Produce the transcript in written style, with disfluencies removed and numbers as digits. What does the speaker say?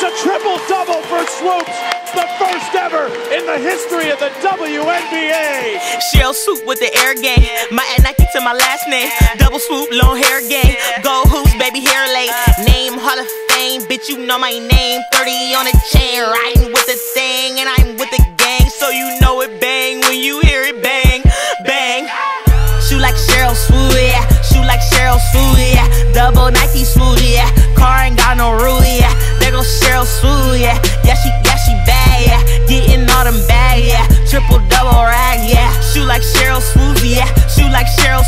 a triple-double for Swoops, the first ever in the history of the WNBA. Shell Swoop with the air game. My Nike to my last name. Double swoop, long hair game. Go hoops, baby, hair late. Name Hall of Fame, bitch, you know my name. 30 on a chain, riding with the thing, and I'm with the gang, so you know it bang when you hear it bang, bang. Shoot like Sheryl Swoop, yeah. Shoot like Sheryl Swoop, yeah. Double Nike Swoop, yeah. Car ain't got no rule, yeah. There goes Sheryl Swoop, yeah. Yeah, she bad, yeah. Getting all them bags, yeah. Triple double rag, yeah. Shoot like Sheryl Swoop, yeah. Shoot like Sheryl